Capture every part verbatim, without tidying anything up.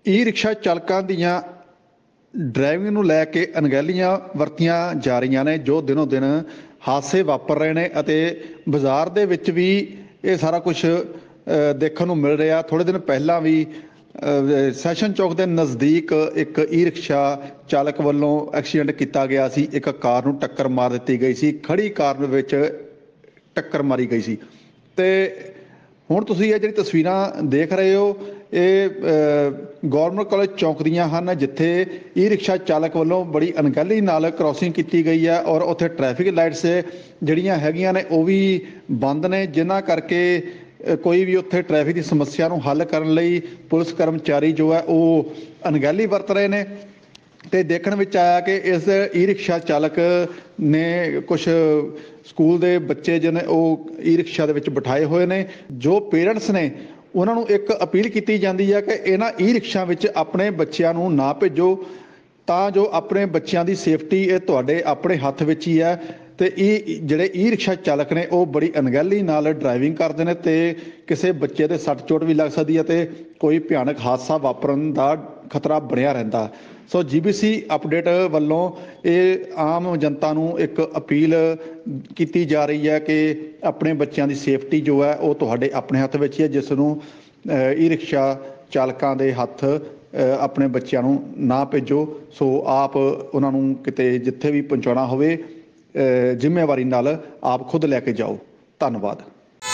E rickshaw चालकां दीआं driving नूं लै के अणगਹਿਲੀਆਂ ਵਰਤੀਆਂ ਜਾ ਰਹੀਆਂ ਨੇ ਜੋ ਦਿਨੋਂ ਦਿਨ ਹਾਦਸੇ ਵਾਪਰ ਰਹੇ ਨੇ ਅਤੇ ਬਾਜ਼ਾਰ ਦੇ ਵਿੱਚ ਵੀ ਇਹ ਸਾਰਾ ਕੁਝ ਦੇਖਣ ਨੂੰ ਮਿਲ ਰਿਹਾ। ਥੋੜੇ ਦਿਨ ਪਹਿਲਾਂ ਵੀ ਸੈਸ਼ਨ ਚੌਕ ਦੇ ਨਜ਼ਦੀਕ ਇੱਕ ਈ ਰਿਕਸ਼ਾ ਚਾਲਕ ਵੱਲੋਂ ਐਕਸੀਡੈਂਟ ਕੀਤਾ ਗਿਆ ਸੀ। ਇੱਕ ਕਾਰ ਨੂੰ ਟੱਕਰ ਮਾਰ ਦਿੱਤੀ ਗਈ ਸੀ, ਖੜੀ ਕਾਰ ਦੇ ਵਿੱਚ ਟੱਕਰ ਮਾਰੀ ਗਈ ਸੀ। ਤੇ ਹੁਣ ਤੁਸੀਂ ਇਹ ਜਿਹੜੀ ਤਸਵੀਰਾਂ ਦੇਖ ਰਹੇ ਹੋ ਇਹ ਗੌਰਮੈਂਟ ਕਾਲਜ ਚੌਂਕ ਦੀਆਂ ਹਨ, ਜਿੱਥੇ ਈ ਰਿਕਸ਼ਾ ਚਾਲਕ ਵੱਲੋਂ ਬੜੀ ਅਣਗਹਿਲੀ ਨਾਲ ਕ੍ਰੋਸਿੰਗ ਕੀਤੀ ਗਈ ਹੈ ਔਰ ਉੱਥੇ ਟ੍ਰੈਫਿਕ ਲਾਈਟਸ ਜਿਹੜੀਆਂ ਹੈਗੀਆਂ ਨੇ ਉਹ ਵੀ ਬੰਦ ਨੇ, ਜਿਨ੍ਹਾਂ ਕਰਕੇ ਕੋਈ ਵੀ ਉੱਥੇ ਟ੍ਰੈਫਿਕ ਦੀ ਸਮੱਸਿਆ ਨੂੰ ਹੱਲ ਕਰਨ ਲਈ ਪੁਲਿਸ ਕਰਮਚਾਰੀ ਜੋ ਹੈ ਉਹ ਅਣਗਹਿਲੀ ਵਰਤ ਰਹੇ ਨੇ। ਤੇ ਦੇਖਣ ਵਿੱਚ ਆਇਆ ਕਿ ਇਸ ਈ ਰਿਕਸ਼ਾ ਚਾਲਕ ਨੇ ਕੁਝ ਸਕੂਲ ਦੇ ਬੱਚੇ ਜਿਹਨੇ ਉਹ ਈ ਰਿਕਸ਼ਾ ਦੇ ਵਿੱਚ ਬਿਠਾਏ ਹੋਏ ਨੇ। ਜੋ ਪੇਰੈਂਟਸ ਨੇ ਉਹਨਾਂ ਨੂੰ ਇੱਕ ਅਪੀਲ ਕੀਤੀ ਜਾਂਦੀ ਹੈ ਕਿ ਇਹਨਾਂ ਈ ਰਿਕਸ਼ਾ ਵਿੱਚ ਆਪਣੇ ਬੱਚਿਆਂ ਨੂੰ ਨਾ ਭੇਜੋ, ਤਾਂ ਜੋ ਆਪਣੇ ਬੱਚਿਆਂ ਦੀ ਸੇਫਟੀ ਇਹ ਤੁਹਾਡੇ ਆਪਣੇ ਹੱਥ ਵਿੱਚ ਹੀ ਹੈ। ਤੇ ਇਹ ਜਿਹੜੇ ਈ ਰਿਕਸ਼ਾ ਚਾਲਕ ਨੇ ਉਹ ਬੜੀ ਅਣਗਹਿਲੀ ਨਾਲ ਡਰਾਈਵਿੰਗ ਕਰਦੇ ਨੇ ਤੇ ਕਿਸੇ ਬੱਚੇ ਦੇ ਸੱਟ ਚੋਟ ਵੀ ਲੱਗ ਸਕਦੀ ਹੈ ਤੇ ਕੋਈ ਭਿਆਨਕ ਹਾਦਸਾ ਵਾਪਰਨ ਦਾ ਖਤਰਾ ਬਣਿਆ ਰਹਿੰਦਾ। ਸੋ ਜੀ ਬੀ ਸੀ ਅਪਡੇਟ ਵੱਲੋਂ ਇਹ ਆਮ ਜਨਤਾ ਨੂੰ ਇੱਕ ਅਪੀਲ ਕੀਤੀ ਜਾ ਰਹੀ ਹੈ ਕਿ ਆਪਣੇ ਬੱਚਿਆਂ ਦੀ ਸੇਫਟੀ ਜੋ ਹੈ ਉਹ ਤੁਹਾਡੇ ਆਪਣੇ ਹੱਥ ਵਿੱਚ ਹੀ ਹੈ, ਜਿਸ ਨੂੰ ਈ ਰਿਕਸ਼ਾ ਚਾਲਕਾਂ ਦੇ ਹੱਥ ਆਪਣੇ ਬੱਚਿਆਂ ਨੂੰ ਨਾ ਭੇਜੋ। ਸੋ ਆਪ ਉਹਨਾਂ ਨੂੰ ਕਿਤੇ ਜਿੱਥੇ ਵੀ ਪਹੁੰਚਾਉਣਾ ਹੋਵੇ ਜ਼ਿੰਮੇਵਾਰੀ ਨਾਲ ਆਪ ਖੁਦ ਲੈ ਕੇ ਜਾਓ। ਧੰਨਵਾਦ।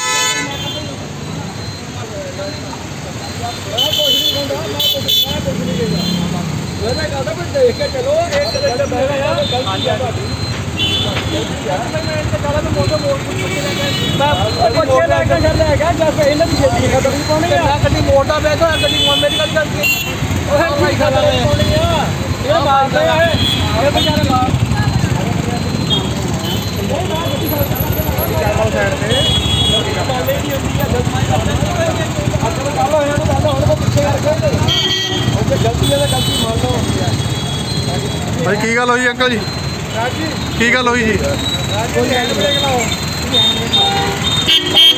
देख के चलो एक मोटा बैठो मेरी गल करके भाई की गल हुई अंकल जी? की गल हुई जी?